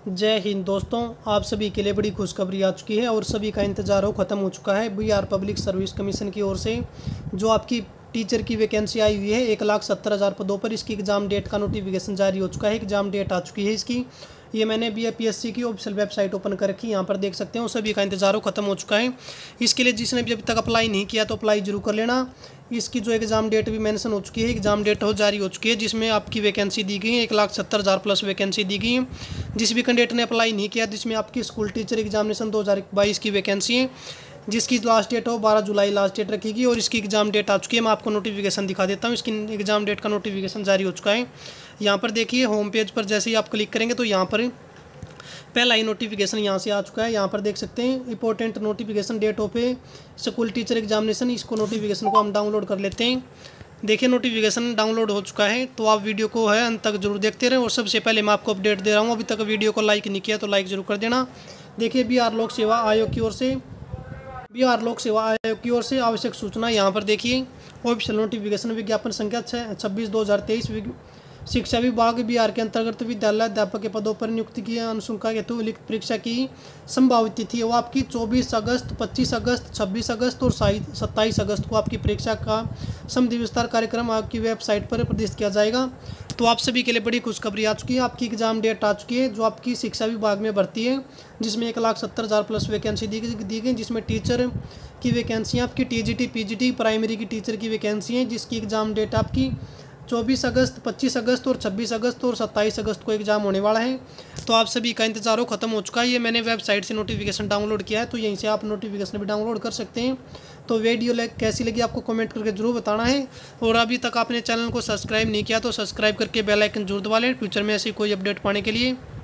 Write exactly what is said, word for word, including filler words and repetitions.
जय हिंद दोस्तों, आप सभी के लिए बड़ी खुशखबरी आ चुकी है और सभी का इंतज़ार हो ख़त्म हो चुका है। बिहार पब्लिक सर्विस कमीशन की ओर से जो आपकी टीचर की वैकेंसी आई हुई है एक लाख सत्तर हज़ार पदों पर, इसकी एग्ज़ाम डेट का नोटिफिकेशन जारी हो चुका है। एग्ज़ाम डेट आ चुकी है इसकी। ये मैंने B A P S C की ऑफिशियल वेबसाइट ओपन कर रखी है, यहाँ पर देख सकते हो। सभी का इंतज़ार हो ख़त्म हो चुका है। इसके लिए जिसने भी अभी तक अप्लाई नहीं किया तो अप्लाई जरूर कर लेना। इसकी जो एग्ज़ाम डेट भी मेंशन हो चुकी है, एग्ज़ाम डेट हो जारी हो चुकी है, जिसमें आपकी वैकेंसी दी गई है एक लाख सत्तर हज़ार प्लस वैकेंसी दी गई है। जिस भी कैंडिडेट ने अप्लाई नहीं किया, जिसमें आपकी स्कूल टीचर एग्जामिनेशन दो हज़ार बाईस की वैकेंसी है, जिसकी लास्ट डेट हो बारह जुलाई लास्ट डेट रखेगी और इसकी एग्ज़ाम डेट आ चुकी है। मैं आपको नोटिफिकेशन दिखा देता हूँ। इसकी एग्ज़ाम डेट का नोटिफिकेशन जारी हो चुका है। यहाँ पर देखिए, होम पेज पर जैसे ही आप क्लिक करेंगे तो यहाँ पर पहला ही नोटिफिकेशन यहाँ से आ चुका है। यहाँ पर देख सकते हैं important notification date of a school teacher examination. इसको नोटिफिकेशन को हम डाउनलोड कर लेते हैं। देखिए, नोटिफिकेशन डाउनलोड हो चुका है, तो आप वीडियो को है अंत तक जरूर देखते रहें। और सबसे पहले मैं आपको अपडेट दे रहा हूँ, अभी तक वीडियो को लाइक नहीं किया तो लाइक जरूर कर देना। देखिए, बिहार लोक सेवा आयोग की ओर से बिहार लोक सेवा आयोग की ओर से आवश्यक सूचना यहाँ पर देखिए। ऑफिशियल नोटिफिकेशन विज्ञापन संख्या छः छब्बीस दो हज़ार तेईस शिक्षा विभाग बिहार के अंतर्गत विद्यालय अध्यापक के पदों पर नियुक्ति की अनुशंसा हेतु लिखित परीक्षा की संभावित तिथि वो आपकी चौबीस अगस्त, पच्चीस अगस्त, छब्बीस अगस्त और सत्ताईस अगस्त को आपकी परीक्षा का समधि विस्तार कार्यक्रम आपकी वेबसाइट पर प्रदर्शित किया जाएगा। तो आप सभी के लिए बड़ी खुशखबरी आ चुकी है। आपकी एग्जाम डेट आ चुकी है, जो आपकी शिक्षा विभाग में भर्ती है, जिसमें एक लाख सत्तर हज़ार प्लस वैकेंसी दी दी गई, जिसमें टीचर की वैकेंसी आपकी T G T, P G T, primary की टीचर की वैकेंसी है, जिसकी एग्ज़ाम डेट आपकी चौबीस अगस्त, पच्चीस अगस्त और छब्बीस अगस्त और सत्ताईस अगस्त को एग्ज़ाम होने वाला है। तो आप सभी का इंतज़ार हो ख़त्म हो चुका है। ये मैंने वेबसाइट से नोटिफिकेशन डाउनलोड किया है, तो यहीं से आप नोटिफिकेशन भी डाउनलोड कर सकते हैं। तो वीडियो कैसी लगी आपको कमेंट करके जरूर बताना है। और अभी तक आपने चैनल को सब्सक्राइब नहीं किया तो सब्सक्राइब करके बेल आइकन जरूर दबा लें, फ्यूचर में ऐसी कोई अपडेट पाने के लिए।